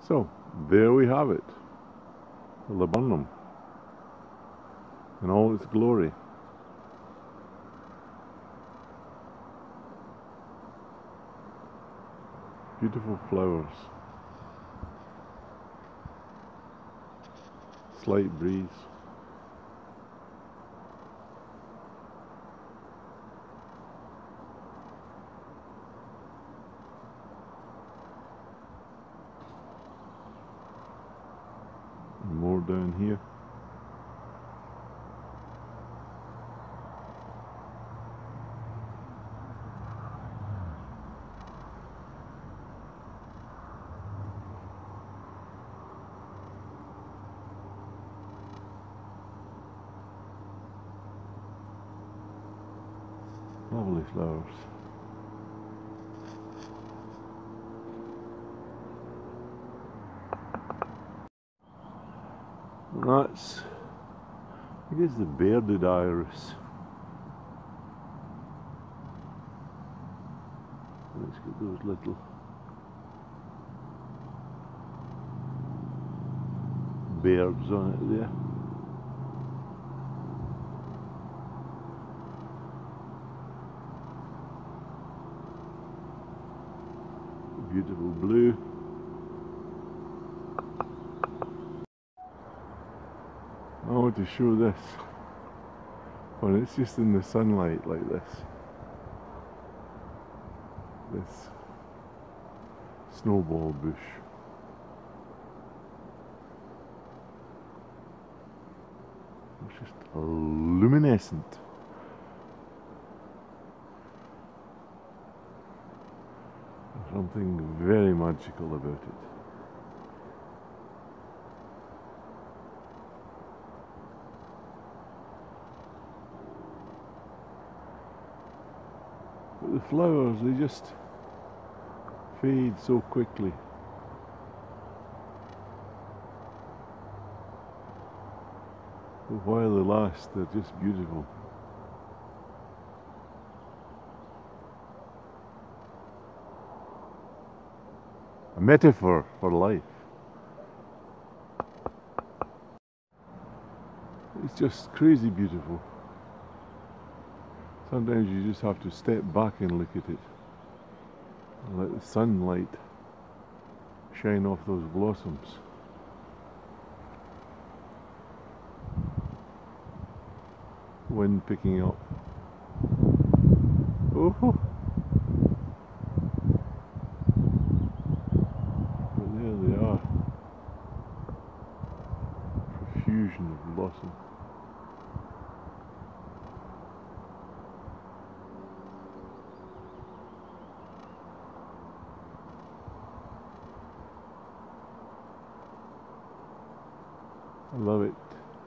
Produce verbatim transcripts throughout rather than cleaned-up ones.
So, there we have it, the laburnum in all its glory. Beautiful flowers, slight breeze. And more down here. Lovely flowers. And that's, I guess, the bearded iris. Let's get those little beards on it there. Beautiful blue. I want to show this when it's just in the sunlight like this. This snowball bush. It's just luminescent. Something very magical about it. But the flowers, they just fade so quickly. But while they last, they're just beautiful. A metaphor for life. It's just crazy beautiful. Sometimes you just have to step back and look at it and let the sunlight shine off those blossoms. Wind picking up. Oh! Profusion of blossom. I love it.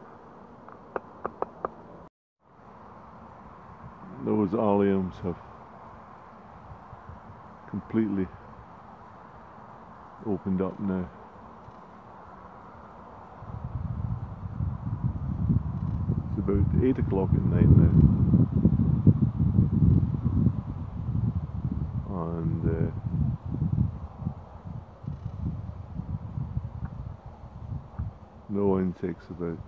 Those alliums have completely opened up now. About eight o'clock at night now, and uh, no insects about.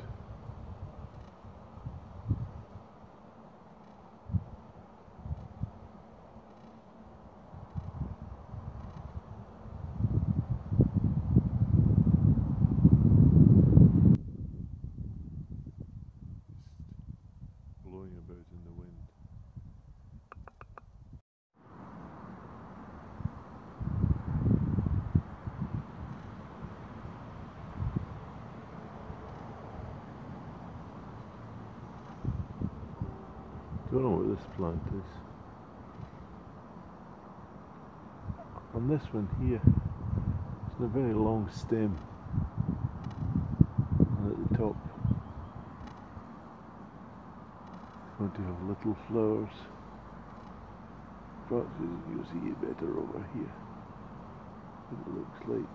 Blowing about in the wind. Don't know what this plant is. On this one here, it's a very long stem, and at the top it's going to have little flowers. Perhaps you'll see it better over here. It looks like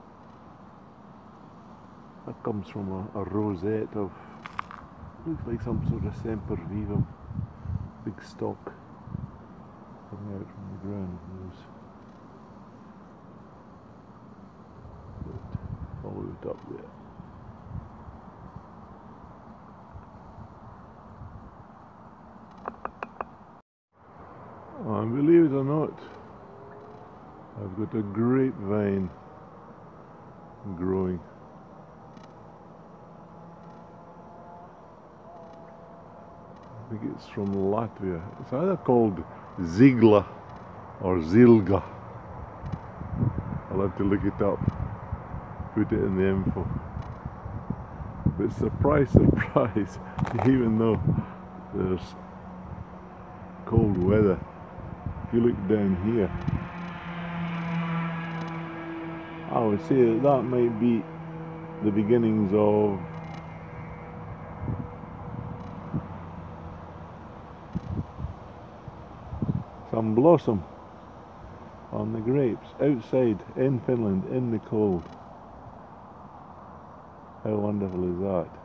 that comes from a, a rosette of, looks like some sort of sempervivum, big stalk coming out from the ground. But up there. And believe it or not, I've got a grapevine growing. I think it's from Latvia. It's either called Zilga or Zilga. I'll have to look it up, put it in the info. But surprise, surprise, even though there's cold weather, if you look down here, I would say that that might be the beginnings of some blossom on the grapes outside in Finland in the cold. How wonderful is that?